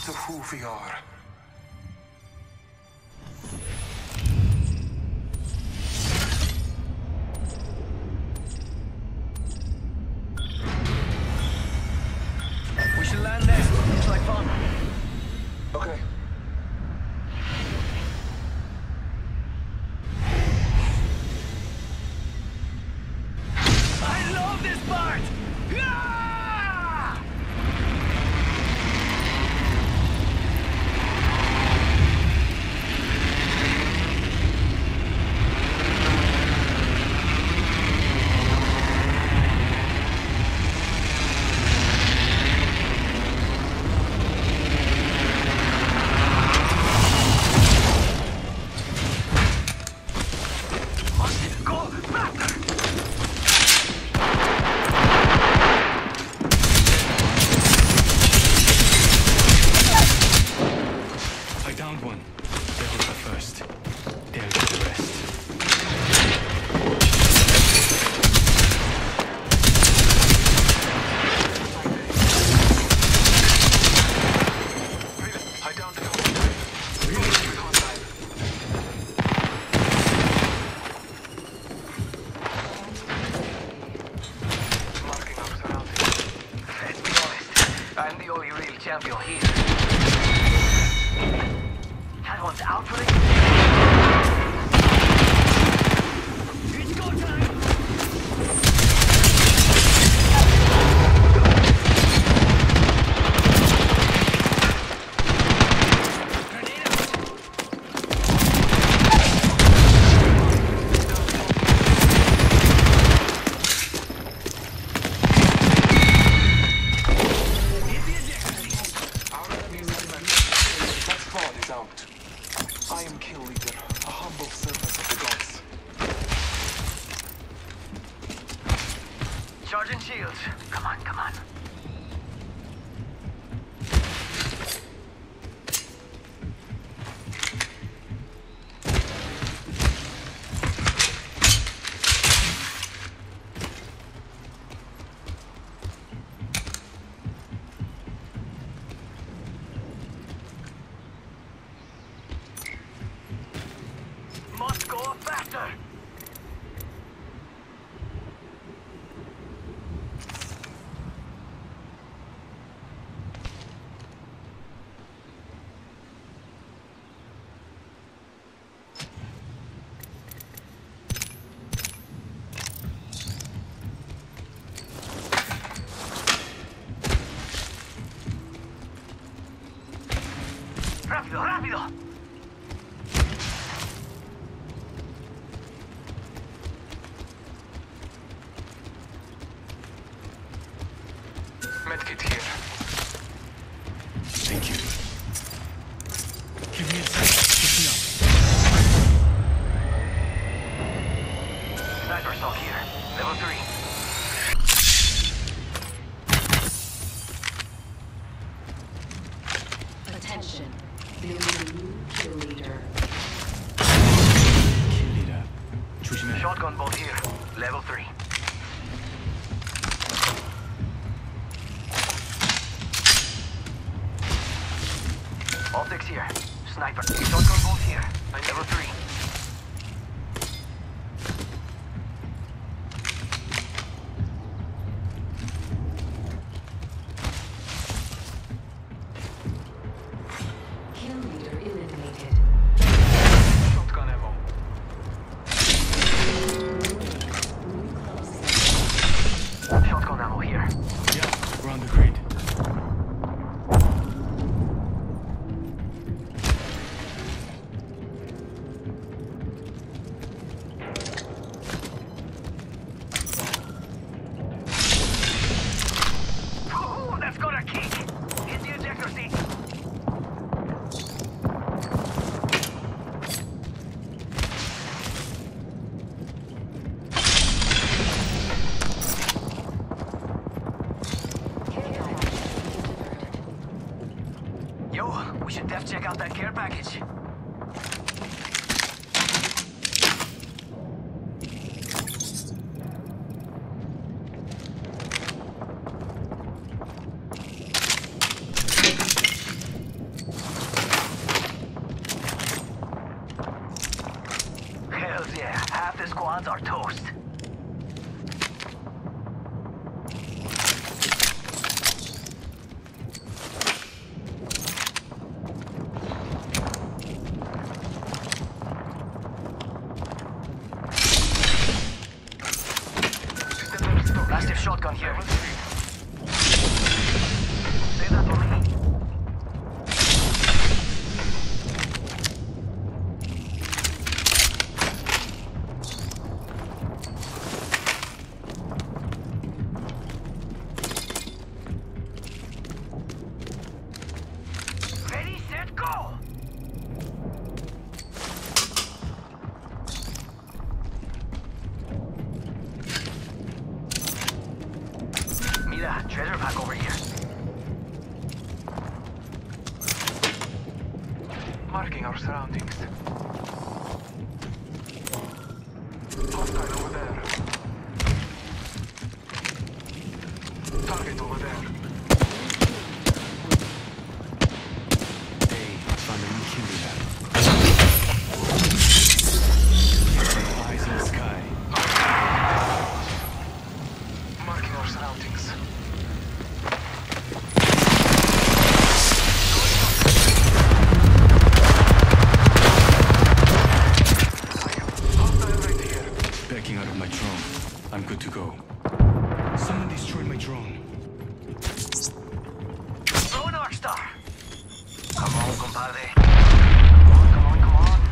to who we are. We should land next. Looks like fun. Okay. I love this part! Ah! I'm the only real champion here. That one's out for it. It's go time! I am Kill Leader, a humble servant of the gods. Charging shields. Come on, come on. Must go faster! ¡Rápido, rápido! Medkit here. Thank you. Give me a second. Listen up. Sniper stock here. Level 3. Attention. Building new kill leader. Kill leader. 조심해. Shotgun bolt here. Level 3. Optics here. Sniper. Shotgun bolt here. Level 3. Kill leader eliminated. Shotgun ammo. Shotgun ammo here. Yeah, we're on the grid. Ooh, that's got a kick. Hit the ejector seat. Yo, we should def check out that care package. squads are toast. Massive shotgun here. Say that for me. Ready, set, go! Mira, treasure pack over here. Marking our surroundings. Hostile over there. Target over there. Hey, found a new kill we have. Eyes in the sky. Marking our surroundings. Hostile right here. Backing out of my drone. I'm good to go. Someone destroyed my drone. Throw an arc star. Come on, compadre. Come on, come on.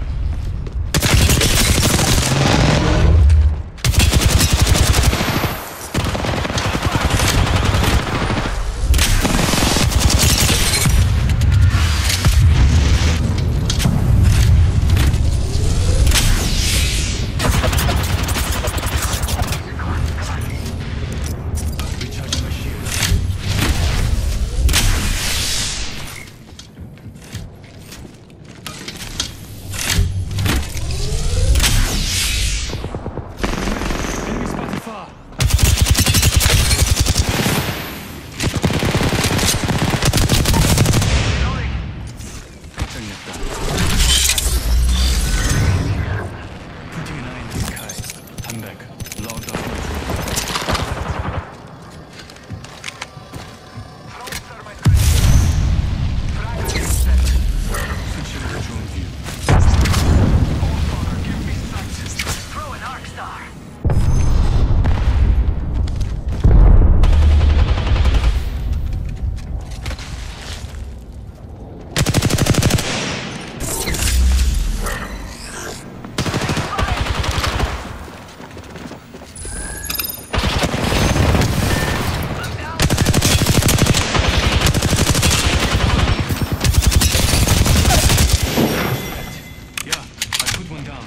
Recharging my shield. Enemy spotted far. Turning it down. Putting an eye in the sky. I'm back. Logged off my drone. Throw thermite grenade. Frag set. Switching to drone view. All father, give me sight. Throw an arc star. Yeah, I put one down.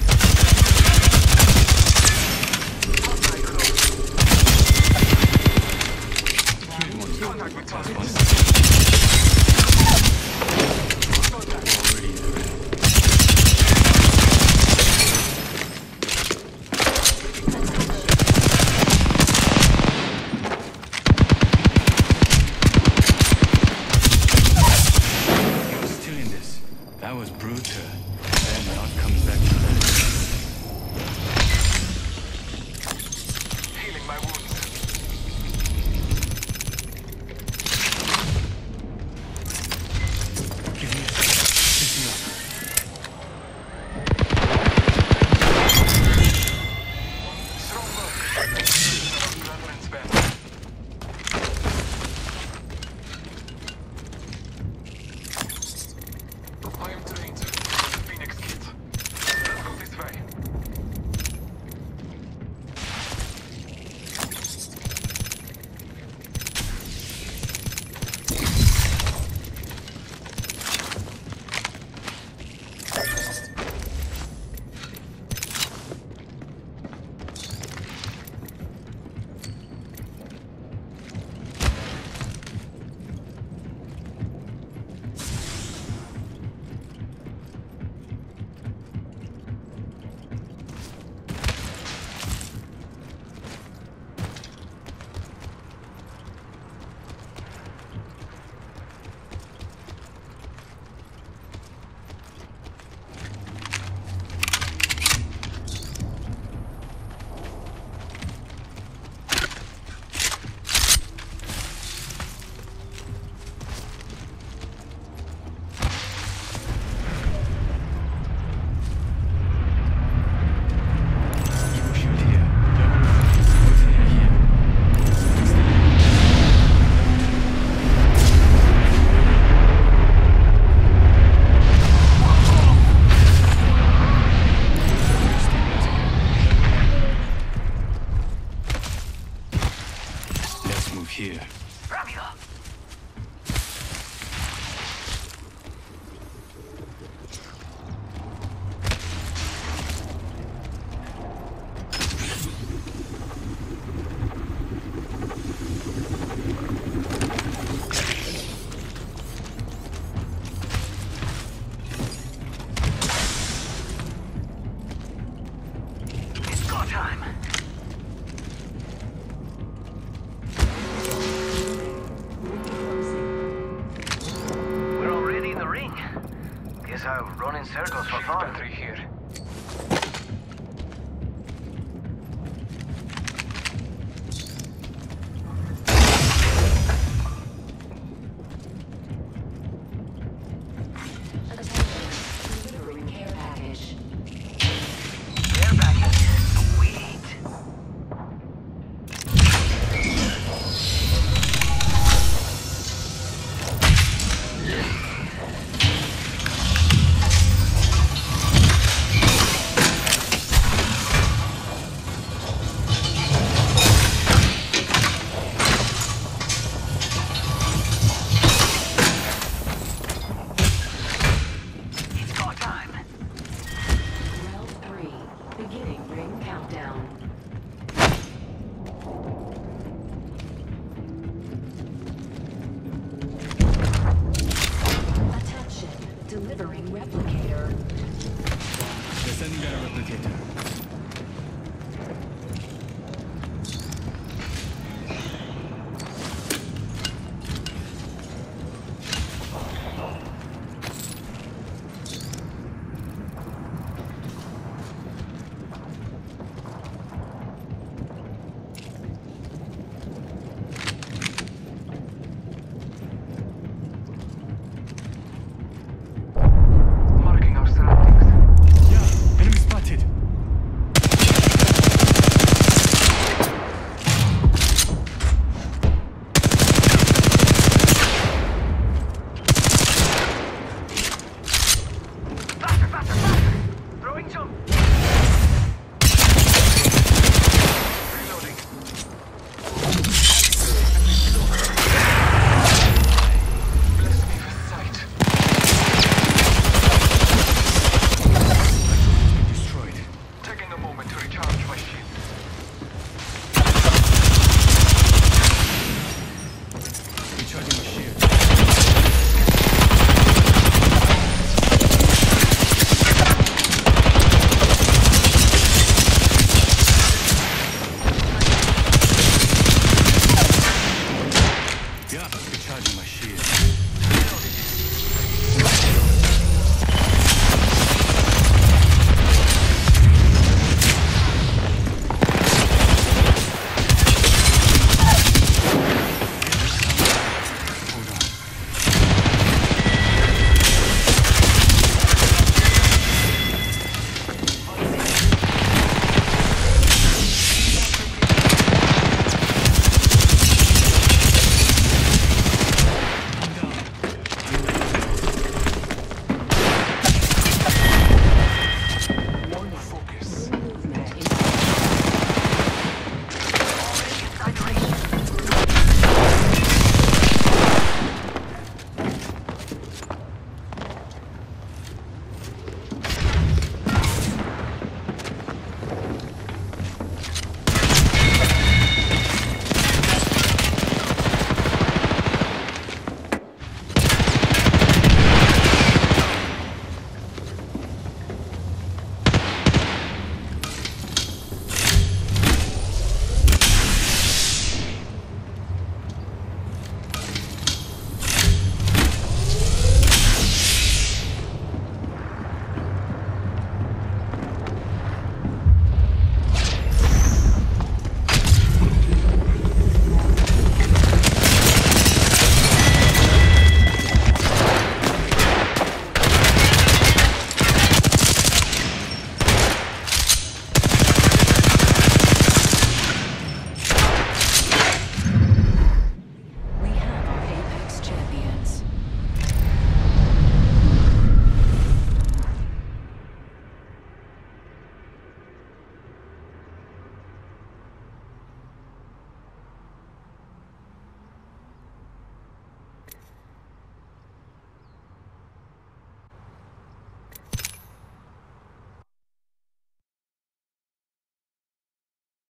Hostile close. Killed one. Contact with Last target. one. Contact. Already there. You're still in this. That was brutal. And not coming back to that. Healing my wounds. here. It's go time. We're already in the ring. Guess I'll run in circles for fun. Battery here. Delivering care package. Care package. Sweet. It's go time. Round 3. Beginning ring countdown. Attention. Delivering replicator. They're sending down a replicator. Marking our surroundings. Yeah, enemy spotted. Faster, faster, faster! Throwing jump! Reloading. Bless me with sight. Destroyed. Taking a moment to recharge my shield. Recharging my shield. Yeah, recharging my shield.